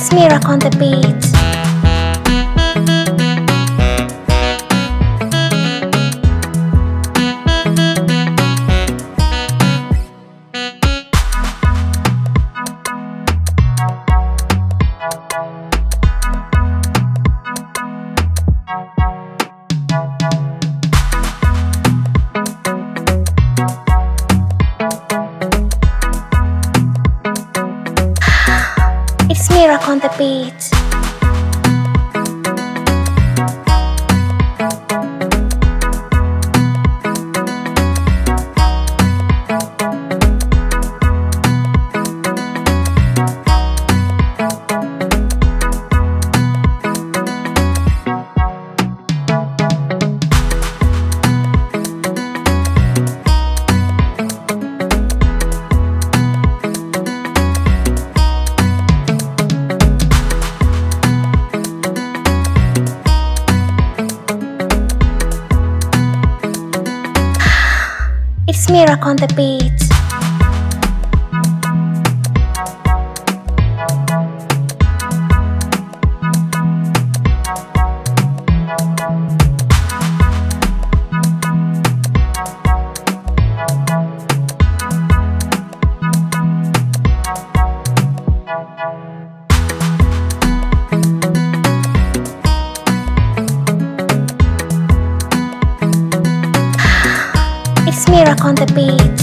It's Miracle on the beat. It's Miracle on the beat. It's Miracle on the beat. It's Miracle on the beat.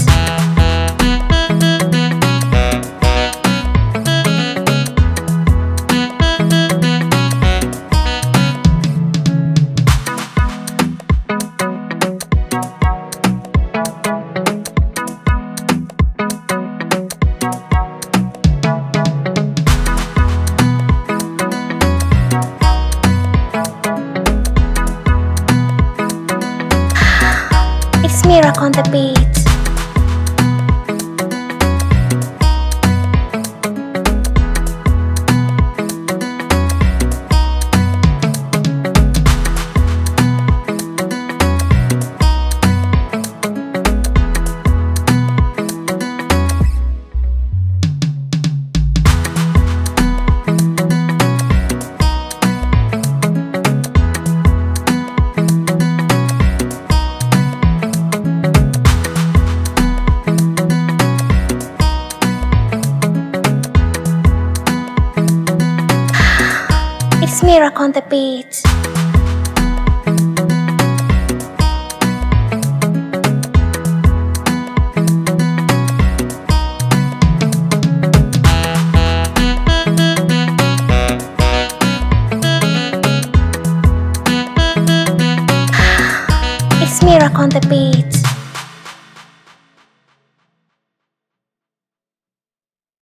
It's Miracle on the beat. It's Miracle on the beat. It's Miracle on the beat.